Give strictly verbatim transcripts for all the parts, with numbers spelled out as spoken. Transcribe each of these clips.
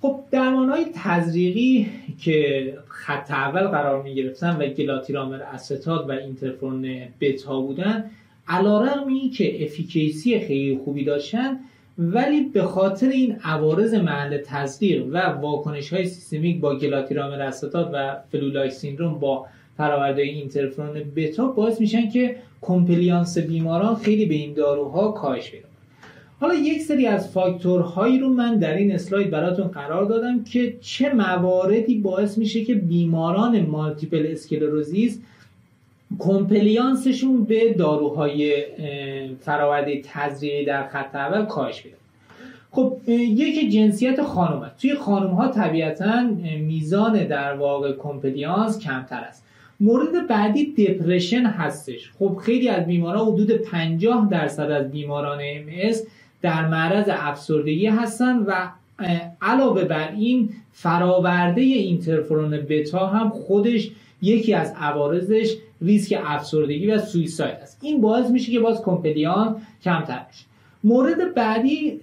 خب درمان‌های تزریقی که خط اول قرار می‌گرفتن و گلاتیرامر استات و اینترفرون بتا بودن، علیرغم اینکه افیکیسی خیلی خوبی داشتن، ولی به خاطر این عوارض محل تزریق و واکنش‌های سیستمیک با گلاتیرامر استات و فلولای سیندروم با فرآوردهای اینترفرون بتا باعث میشن که کمپلیانس بیماران خیلی به این داروها کاهش پیدا کنه. حالا یک سری از فاکتورهایی رو من در این اسلاید براتون قرار دادم که چه مواردی باعث میشه که بیماران مالتیپل اسکلروزیس کمپلیانسشون به داروهای فرآورده تزریقی در خط اول کاهش پیدا. خب یکی جنسیت خانم هست. توی خانم ها طبیعتاً میزان در واقع کمپلیانس کمتر است. مورد بعدی دپرشن هستش. خب خیلی از بیماران، حدود پنجاه درصد از بیماران ام اس در معرض افسردگی هستن و علاوه بر این فراورده اینترفرون بتا هم خودش یکی از عوارضش ریسک افسردگی و سویساید است. این باعث میشه که باز کمپلیان کمتر بشه. مورد بعدی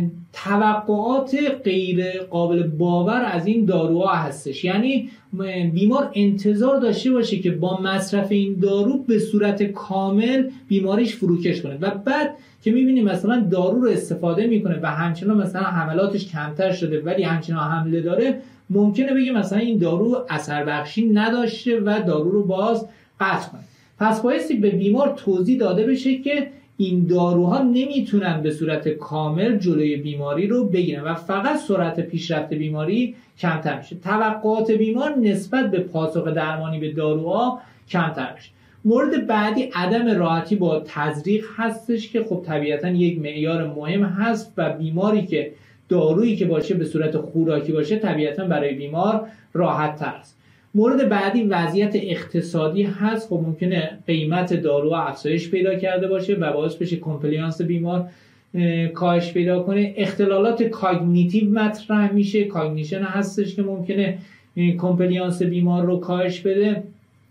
توقعات غیر قابل باور از این داروها هستش. یعنی بیمار انتظار داشته باشه که با مصرف این دارو به صورت کامل بیماریش فروکش کنه و بعد که میبینیم مثلا دارو رو استفاده میکنه و همچنان مثلا حملاتش کمتر شده ولی همچنان حمله داره، ممکنه بگه مثلا این دارو اثر بخشی نداشته و دارو رو باز قطع کنه. پس بایستی به بیمار توضیح داده بشه که این داروها نمیتونن به صورت کامل جلوی بیماری رو بگیرن و فقط سرعت پیشرفت بیماری کمتر میشه. توقعات بیمار نسبت به پاسخ درمانی به داروها کمتر میشه. مورد بعدی عدم راحتی با تزریق هستش که خب طبیعتا یک معیار مهم هست و بیماری که دارویی که باشه به صورت خوراکی باشه طبیعتا برای بیمار راحت تر است. مورد بعدی وضعیت اقتصادی هست. خب ممکنه قیمت دارو افزایش پیدا کرده باشه و باعث بشه کمپلیانس بیمار کاهش پیدا کنه. اختلالات کاگنیتیو مطرح میشه. کاگنیشن هستش که ممکنه کمپلیانس بیمار رو کاهش بده.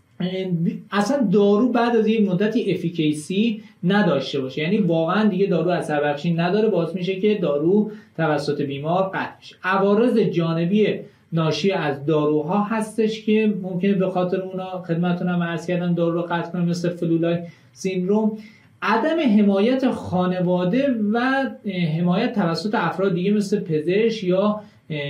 اصلا دارو بعد از یک مدتی افیکیسی نداشته باشه، یعنی واقعا دیگه دارو اثر بخشی نداره، باعث میشه که دارو توسط بیمار قطع بشه. عوارض جانبی ناشی از داروها هستش که ممکنه به خاطر اونا خدمتتون هم عرض کردم دارو رو قطع کنه، مثل فلولای سیندروم. عدم حمایت خانواده و حمایت توسط افراد دیگه مثل پزشک یا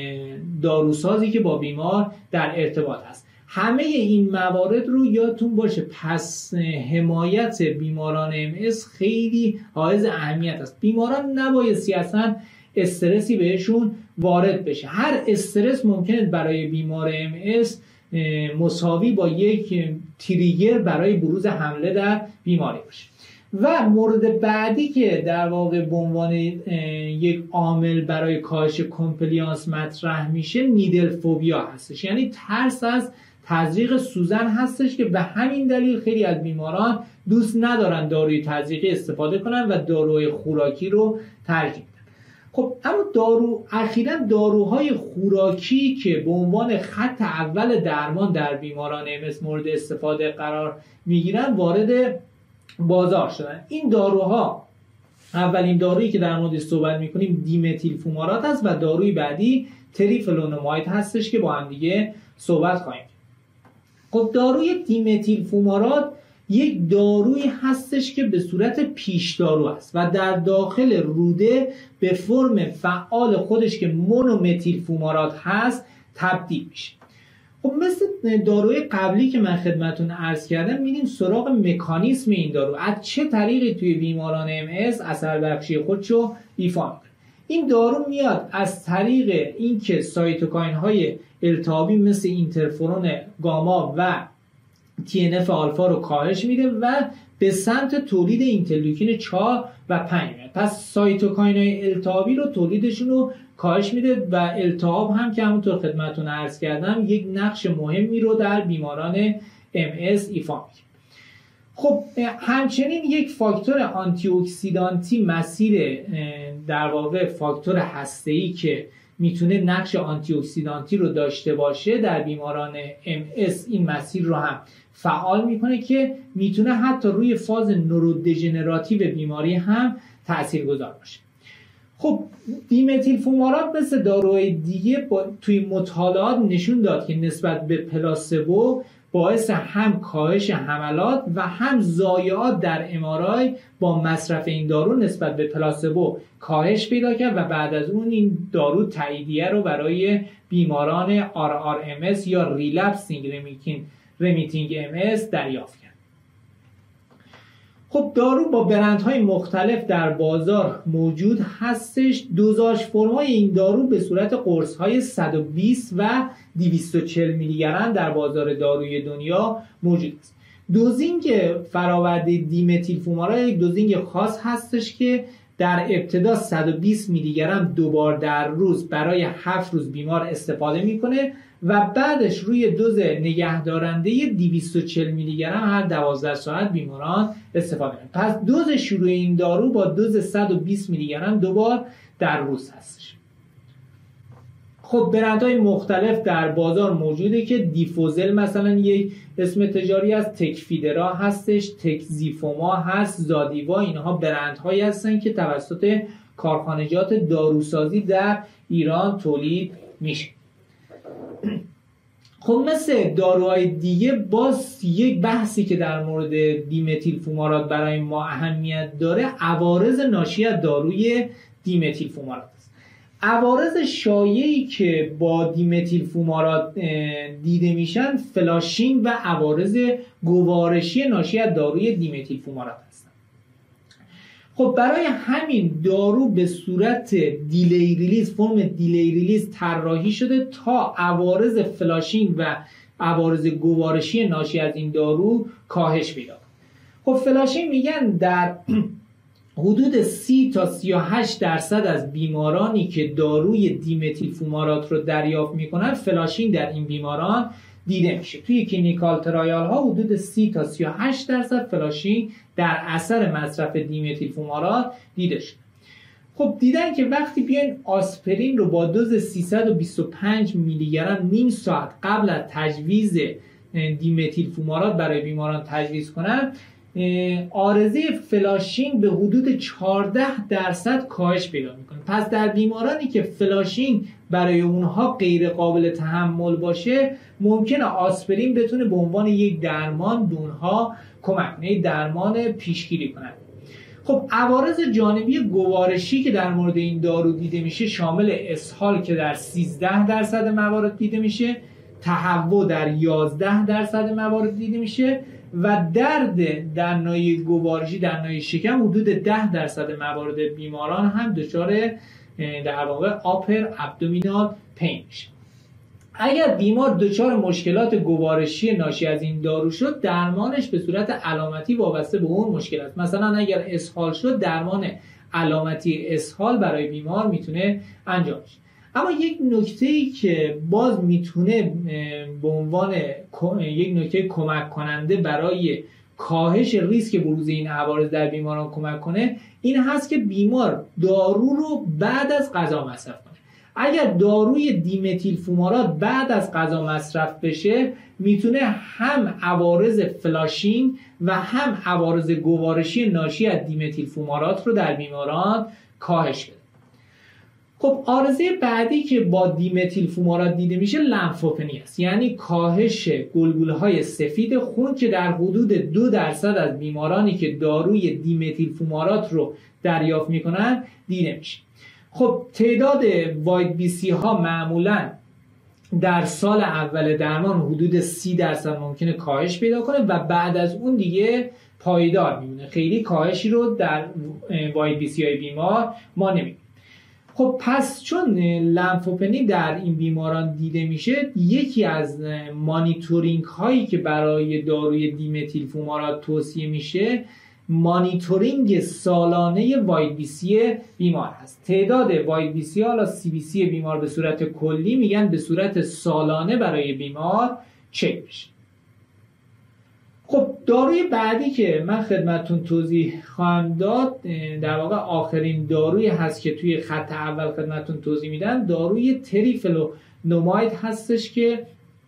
داروسازی که با بیمار در ارتباط هست. همه این موارد رو یادتون باشه. پس حمایت بیماران ام اس خیلی حائز اهمیت است. بیماران نباید اصلا استرسی بهشون وارد بشه. هر استرس ممکنه برای بیمار ام اس مساوی با یک تریگر برای بروز حمله در بیماری باشه. و مورد بعدی که در واقع به عنوان یک عامل برای کاهش کمپلیانس مطرح میشه نیدل فوبیا هستش، یعنی ترس از تزریق سوزن هستش که به همین دلیل خیلی از بیماران دوست ندارن داروی تزریقی استفاده کنن و داروی خوراکی رو ترجیح میدن. خب اما دارو اخیراً داروهای خوراکی که به عنوان خط اول درمان در بیماران ام اس مورد استفاده قرار میگیرن وارد بازار شدن. این داروها، اولین دارویی که در موردش صحبت میکنیم دیمتیل فومارات است و داروی بعدی تریفلونوماید هستش که با هم دیگه صحبت خواهیم. خب داروی دیمتیل فومارات یک دارویی هستش که به صورت پیش دارو است و در داخل روده به فرم فعال خودش که مونومتیل فومارات هست تبدیل میشه. خب مثل داروی قبلی که من خدمتون عرض کردم میریم سراغ مکانیسم این دارو، از چه طریقی توی بیماران ام اس اثر بخشی خودشو ایفا میکنه. این دارو میاد از طریق اینکه سایتوکاین های التهابی مثل اینترفرون گاما و تی ان اف آلفا رو کاهش میده و به سمت تولید اینترلوکین چهار و پنج میاد. پس سایتوکاین های التهابی رو تولیدشون رو کاهش میده و التهاب هم که همونطور خدمتتون عرض کردم یک نقش مهمی رو در بیماران ام اس ایفا میکنه. خب همچنین یک فاکتور آنتی اکسیدانتی مسیر در واقع فاکتور هسته‌ای که میتونه نقش آنتی اکسیدانتی رو داشته باشه در بیماران ام اس این مسیر رو هم فعال میکنه که میتونه حتی روی فاز نورودژنراتیو بیماری هم تاثیرگذار باشه. خب دیمتیل فومارات مثل داروهای دیگه با توی مطالعات نشون داد که نسبت به پلاسبو باعث هم کاهش حملات و هم ضایعات در ام‌آرآی با مصرف این دارو نسبت به پلاسبو کاهش پیدا کرد و بعد از اون این دارو تاییدیه رو برای بیماران آر آر ام اس یا ریلپسینگ رمیتینگ ام اس دریافت کرد. خب دارو با برندهای مختلف در بازار موجود هستش. دوزاژ فرمای این دارو به صورت قرص‌های صد و بیست و دویست و چهل میلی گرم در بازار داروی دنیا موجود است. دوزینگ فراورده دیمتیل فومارات یک دوزینگ خاص هستش که در ابتدا صد و بیست میلی گرم دو بار در روز برای هفت روز بیمار استفاده میکنه و بعدش روی دوز نگهدارنده دویست و چهل میلی گرم هر دوازده ساعت بیماران استفاده میکنن. پس دوز شروع این دارو با دوز صد و بیست میلی گرم دو بار در روز هستش. خب برندهای مختلف در بازار موجوده که دیفوزل مثلا یک اسم تجاری است، تکفیدرا هستش، تکزیفوما هست، زادیوا، اینها برندهایی هستن که توسط کارخانجات داروسازی در ایران تولید میشه. خب مثل داروهای دیگه باز یک بحثی که در مورد دیمتیل فومارات برای ما اهمیت داره عوارض ناشی از داروی دیمتیل فومارات است. عوارض شایعی که با دیمتیل فومارات دیده میشن فلاشینگ و عوارض گوارشی ناشی از داروی دیمتیل فومارات هستند. خب برای همین دارو به صورت دیلی ریلیز، فرم دیلی ریلیز طراحی شده تا عوارض فلاشینگ و عوارض گوارشی ناشی از این دارو کاهش پیدا کنه. خب فلاشینگ میگن در حدود سی تا سی و هشت درصد از بیمارانی که داروی دیمتیل فومارات رو دریافت میکنن فلاشینگ در این بیماران دیده میشه. توی کلینیکال ترایال ها حدود سی تا سی و هشت درصد فلاشینگ در اثر مصرف دیمتیل فومارات دیده شده. خب دیدن که وقتی بیاین آسپرین رو با دوز سیصد و بیست و پنج میلی گرم نیم ساعت قبل از تجویز دیمتیل فومارات برای بیماران تجویز کنن، عارضه فلاشینگ به حدود چهارده درصد کاهش پیدا میکنه. پس در بیمارانی که فلاشینگ برای اونها غیر قابل تحمل باشه ممکنه آسپرین بتونه به عنوان یک درمان به اونها کمک کنه، درمان پیشگیری کنه. خب عوارض جانبی گوارشی که در مورد این دارو دیده میشه شامل اسهال که در سیزده درصد موارد دیده میشه، تهوع در یازده درصد موارد دیده میشه و درد در ناحیه گوارشی در ناحیه شکم حدود ده درصد موارد بیماران هم دچار در واقع آپر ابدومینال پین میشه. اگر بیمار دچار مشکلات گوارشی ناشی از این دارو شد درمانش به صورت علامتی وابسته به اون مشکل است. مثلا اگر اسهال شد درمان علامتی اسهال برای بیمار میتونه انجام شه. اما یک نکته‌ای که باز میتونه به عنوان یک نکته کمک کننده برای کاهش ریسک بروز این عوارض در بیماران کمک کنه این هست که بیمار دارو رو بعد از غذا مصرف کنه. اگر داروی دیمتیل فومارات بعد از غذا مصرف بشه میتونه هم عوارض فلاشینگ و هم عوارض گوارشی ناشی از دیمتیل فومارات رو در بیماران کاهش بده. خب عارضه بعدی که با دیمتیل فومارات دیده میشه لمفوپنی است، یعنی کاهش گلگوله‌های سفید خون که در حدود دو درصد از بیمارانی که داروی دیمتیل فومارات رو دریافت میکنن دیده میشه. خب تعداد وایت بی سی ها معمولا در سال اول درمان حدود سی درصد ممکنه کاهش پیدا کنه و بعد از اون دیگه پایدار میمونه. خیلی کاهشی رو در وایت بی سی های بیمار ما نمیبینیم. خب پس چون لمفوپنی در این بیماران دیده میشه یکی از مانیتورینگ هایی که برای داروی دیمتیل فومارات توصیه میشه مانیتورینگ سالانه وایت بی سی بیمار هست. تعداد وایت بی سی حالا سی بی سی بیمار به صورت کلی میگن به صورت سالانه برای بیمار چک بشه. خب داروی بعدی که من خدمتتون توضیح خواهم داد در واقع آخرین داروی هست که توی خط اول خدمتتون توضیح میدن، داروی تریفلونوماید هستش که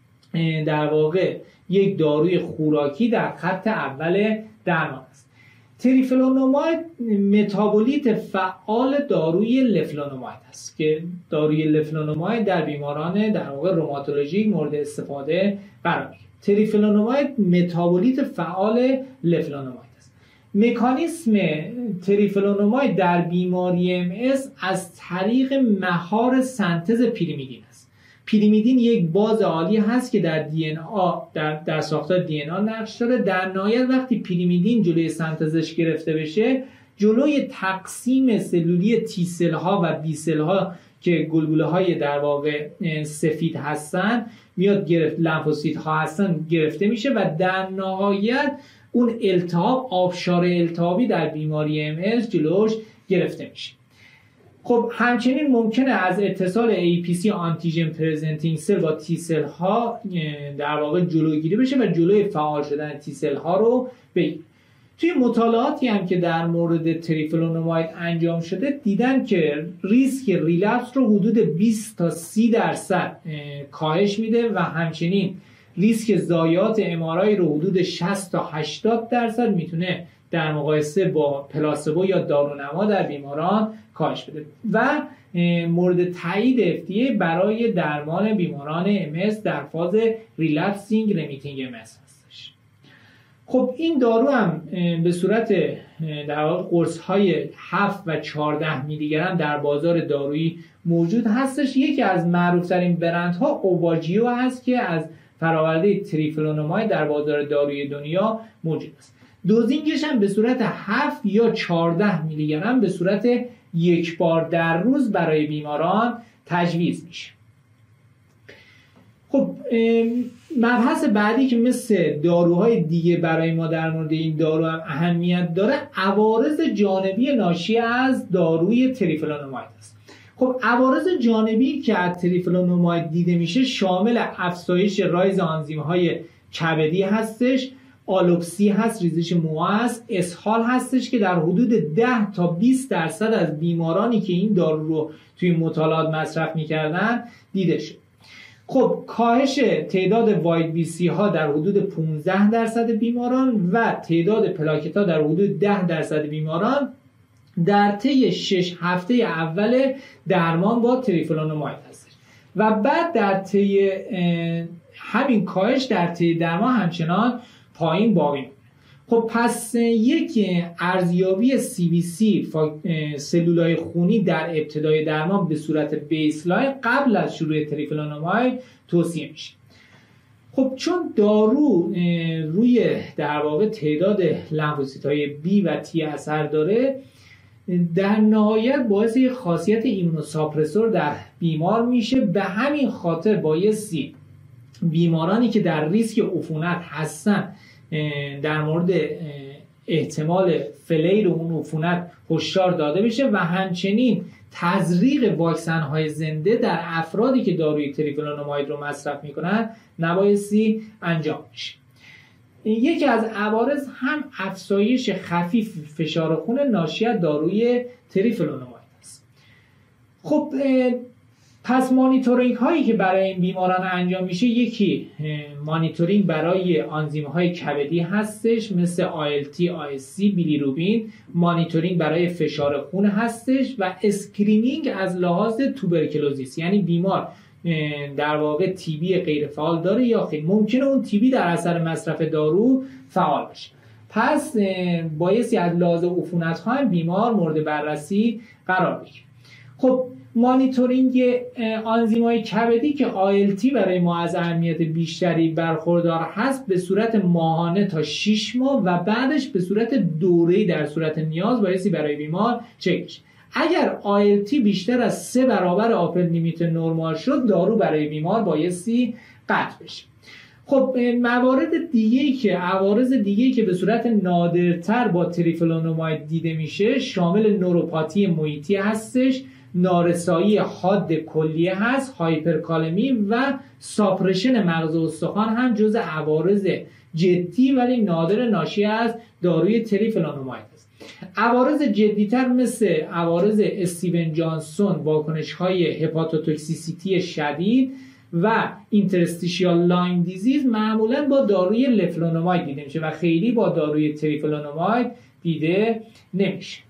در واقع یک داروی خوراکی در خط اول درمان است. تریفلونوماید متابولیت فعال داروی لفلونوماید است که داروی لفلونوماید در بیماران در واقع روماتولوژیک مورد استفاده قرار میگیره. تریفلونوماید متابولیت فعال لفلونوماید است. مکانیسم تریفلونوماید در بیماری ام اس از طریق مهار سنتز پیریمیدین است. پیریمیدین یک باز عالی هست که در دی ان آ در در ساختار دی ان آ نقش داره. در نهایت وقتی پیریمیدین جلوی سنتزش گرفته بشه، جلوی تقسیم سلولی تی سل ها و بی سل ها که گلگوله های در واقع سفید هستن میاد گرفت، لمفوسیت ها هستن گرفته میشه و در نهایت اون التهاب، آبشار التهابی در بیماری ام اس جلوش گرفته میشه. خب همچنین ممکنه از اتصال ای پی سی آنتیژن پرزنتینگ سل با تی سل ها در واقع جلوگیری بشه و جلوی فعال شدن تی سل ها رو بگیره. توی مطالعاتی هم که در مورد تریفلونوماید انجام شده دیدن که ریسک ریلپس رو حدود بیست تا سی درصد کاهش میده و همچنین ریسک ضایعات ام آر آی رو حدود شصت تا هشتاد درصد میتونه در مقایسه با پلاسبو یا دارونما در بیماران کاهش بده و مورد تایید اف دی ای برای درمان بیماران ام اس در فاز ریلپسینگ رمیتینگ ام اس هستش. خب این دارو هم به صورت در واقع قرص‌های هفت و چهارده میلی گرم در بازار دارویی موجود هستش. یکی از معروف‌ترین برندها اوواجیو هست که از فراورده تریفلونوماید در بازار دارویی دنیا موجود است. دوزینگش هم به صورت هفت یا چهارده میلی گرم به صورت یک بار در روز برای بیماران تجویز میشه. خب مبحث بعدی که مثل داروهای دیگه برای ما در مورد این دارو هم اهمیت داره، عوارض جانبی ناشی از داروی تریفلونوماید است. خب عوارض جانبی که از تریفلونوماید دیده میشه شامل افزایش رایز آنزیم‌های کبدی هستش، آلوپسی هست، ریزش موها هست، اسهال هستش که در حدود ده تا بیست درصد از بیمارانی که این دارو رو توی مطالعات مصرف میکردن دیده شد. خب کاهش تعداد واید بی سی ها در حدود پانزده درصد بیماران و تعداد پلاکت ها در حدود ده درصد بیماران در طی شش هفته اول درمان با تریفلونوماید هستش و بعد در طی همین کاهش در طی درمان همچنان پایین باقی میمونه. خب پس یک ارزیابی سی بی سی سلولای خونی در ابتدای درمان به صورت بیسلاین قبل از شروع تریفلونوماید توصیه میشه. خب چون دارو روی در واقع تعداد لمفوسیت‌های بی و تی اثر داره، در نهایت باعث خاصیت ایمونوساپرسور در بیمار میشه. به همین خاطر بایستی بیمارانی که در ریسک عفونت هستن در مورد احتمال فلیر اون عفونت هشدار داده بشه و همچنین تزریق واکسن های زنده در افرادی که داروی تریفلونوماید رو مصرف میکنن نبایستی انجام بشه. یکی از عوارض هم افزایش خفیف فشار خون ناشی از داروی تریفلونوماید است. خب پس مانیتورینگ هایی که برای این بیماران انجام میشه، یکی مانیتورینگ برای آنزیم های کبدی هستش مثل آی ال تی، آی اس سی، بیلیروبین، مانیتورینگ برای فشار خون هستش و اسکرینینگ از لحاظ توبرکلوزیس، یعنی بیمار در واقع تی بی غیر فعال داره یا خیر، ممکنه اون تی بی در اثر مصرف دارو فعال باشه. پس بایستی از لحاظ عفونت ها بیمار مورد بررسی قرار بگیره. خب مانیتورینگ آنزیم‌های کبدی که آی ال تی برای ما از اهمیت بیشتری برخوردار هست به صورت ماهانه تا شش ماه و بعدش به صورت دوره‌ای در صورت نیاز بایستی برای بیمار چک بشه. اگر آی ال تی بیشتر از سه برابر آپر لیمیت نرمال شد، دارو برای بیمار بایستی قطع بشه. خب موارد دیگه‌ای که عوارض دیگه‌ای که به صورت نادرتر با تریفلونوماید دیده میشه شامل نوروپاتی محیطی هستش، نارسایی حاد کلیه هست، هایپرکالمی و ساپرشن مغز و استخوان هم جز عوارض جدی ولی نادر ناشی از داروی تریفلونوماید است. عوارض جدیتر مثل عوارض استیون جانسون، واکنش‌های هپاتوتوکسیسیتی شدید و اینترستیشیال لاین دیزیز معمولا با داروی لفلونوماید دیده میشه و خیلی با داروی تریفلونوماید دیده نمیشه.